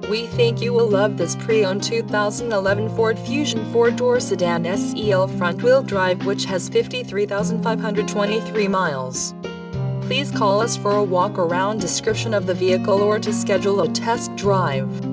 We think you will love this pre-owned 2011 Ford Fusion 4-door sedan SEL front-wheel drive, which has 53,523 miles. Please call us for a walk-around description of the vehicle or to schedule a test drive.